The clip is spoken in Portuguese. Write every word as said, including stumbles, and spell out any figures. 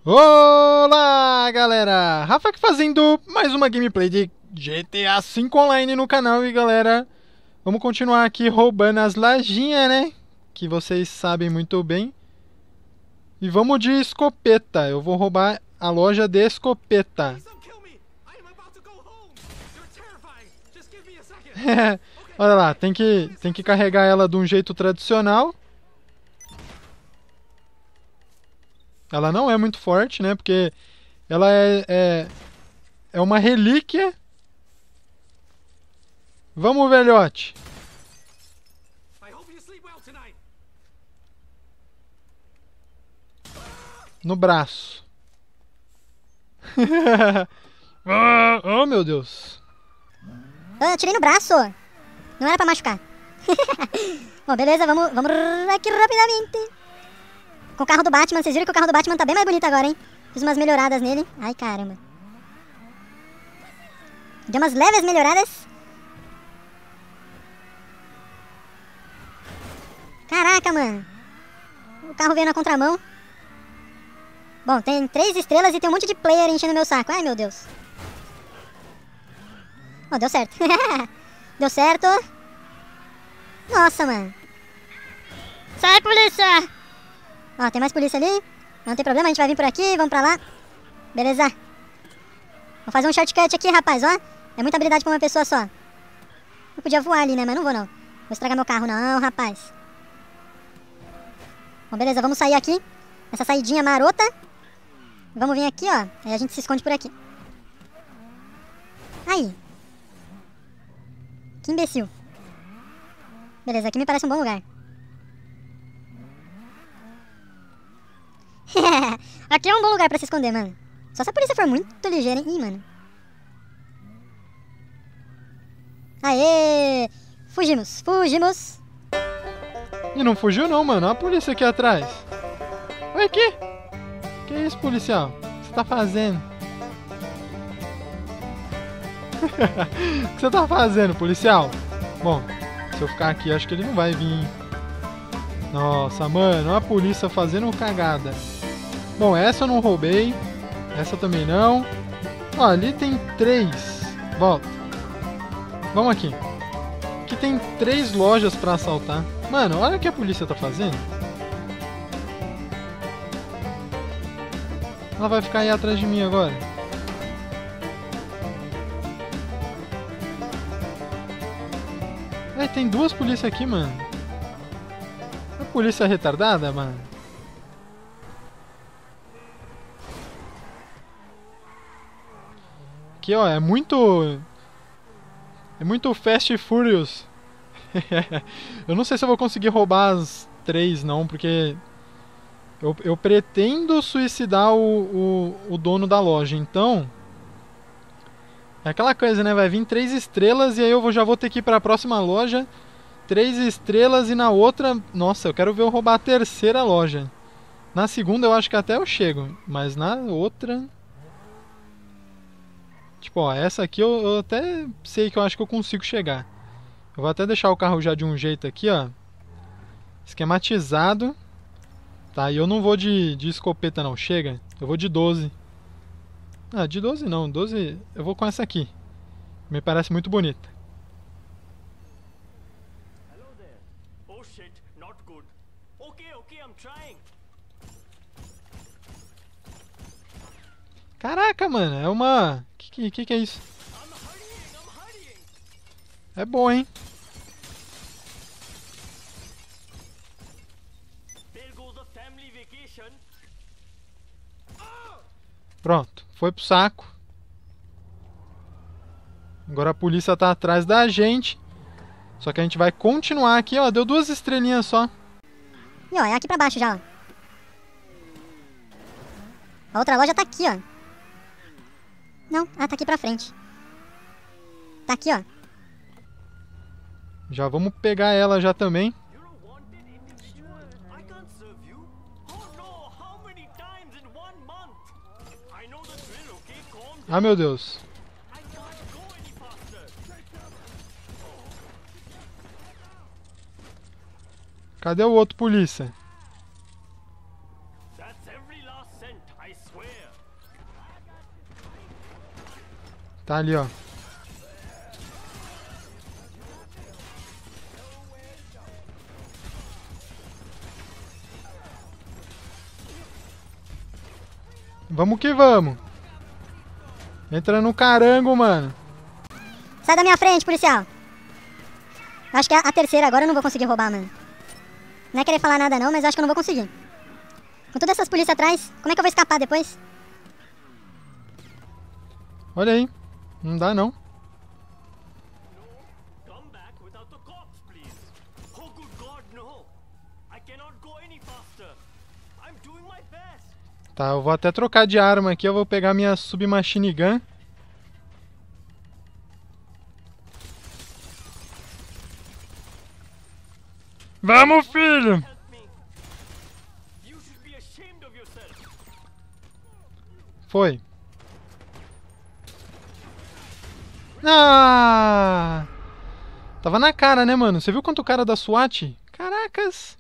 Olá, galera! Rafa aqui fazendo mais uma gameplay de G T A cinco Online no canal. E, galera, vamos continuar aqui roubando as lojinhas, né? Que vocês sabem muito bem. E vamos de escopeta. Eu vou roubar a loja de escopeta. Olha lá, tem que, tem que carregar ela de um jeito tradicional. Ela não é muito forte, né? Porque ela é, é, é uma relíquia. Vamos, velhote. No braço. Ah, oh, meu Deus. Eu atirei no braço. Não era pra machucar. Bom, beleza, vamos, vamos aqui rapidamente. Com o carro do Batman, vocês viram que o carro do Batman tá bem mais bonito agora, hein? Fiz umas melhoradas nele. Ai, caramba. Deu umas leves melhoradas. Caraca, mano. O carro veio na contramão. Bom, tem três estrelas e tem um monte de player enchendo meu saco. Ai, meu Deus. Oh, deu certo. Deu certo. Nossa, mano. Sai, polícia! Ó, tem mais polícia ali. Não tem problema, a gente vai vir por aqui, vamos pra lá. Beleza. Vou fazer um shortcut aqui, rapaz, ó. É muita habilidade pra uma pessoa só. Eu podia voar ali, né, mas não vou não. Vou estragar meu carro não, rapaz. Bom, beleza, vamos sair aqui. Essa saidinha marota. Vamos vir aqui, ó. Aí a gente se esconde por aqui. Aí. Que imbecil. Beleza, aqui me parece um bom lugar. Aqui é um bom lugar pra se esconder, mano. Só se a polícia for muito ligeira, hein? Ih, mano. Aê! Fugimos, fugimos. E não fugiu não, mano. Olha a polícia aqui atrás. Olha aqui. Que isso, policial? O que você tá fazendo? O que você tá fazendo, policial? Bom, se eu ficar aqui, acho que ele não vai vir. Nossa, mano. Olha a polícia fazendo cagada. Bom, essa eu não roubei. Essa também não. Ó, ali tem três. Volta. Vamos aqui. Aqui tem três lojas pra assaltar. Mano, olha o que a polícia tá fazendo. Ela vai ficar aí atrás de mim agora. É, tem duas polícias aqui, mano. A polícia é retardada, mano. Aqui, ó, é muito... É muito Fast and Furious. Eu não sei se eu vou conseguir roubar as três, não, porque... Eu, eu pretendo suicidar o, o, o dono da loja, então... É aquela coisa, né? Vai vir três estrelas e aí eu vou, já vou ter que ir pra próxima loja. Três estrelas e na outra... Nossa, eu quero ver eu roubar a terceira loja. Na segunda eu acho que até eu chego, mas na outra... Tipo, ó, essa aqui eu, eu até sei que eu acho que eu consigo chegar. Eu vou até deixar o carro já de um jeito aqui, ó. Esquematizado. Tá, e eu não vou de, de escopeta não, chega. Eu vou de doze. Ah, de doze não, doze... Eu vou com essa aqui. Me parece muito bonita. Caraca, mano, é uma... Que, que que é isso? É bom, hein? Pronto, foi pro saco. Agora a polícia tá atrás da gente. Só que a gente vai continuar aqui, ó. Deu duas estrelinhas só. E ó, é aqui pra baixo já, ó. A outra loja tá aqui, ó. Não, ah, tá aqui pra frente. Tá aqui, ó. Já vamos pegar ela já também. Ah, meu Deus. Cadê o outro polícia? Tá ali, ó. Vamos que vamos. Entra no carango, mano. Sai da minha frente, policial. Acho que a, a terceira agora eu não vou conseguir roubar, mano. Não é querer falar nada não, mas acho que eu não vou conseguir. Com todas essas polícias atrás, como é que eu vou escapar depois? Olha aí. Não dá não. Tá, eu vou até trocar de arma aqui. Eu vou pegar minha submachine gun. Vamos, filho! Foi. Ah! Tava na cara, né, mano? Você viu quanto o cara da SWAT? Caracas!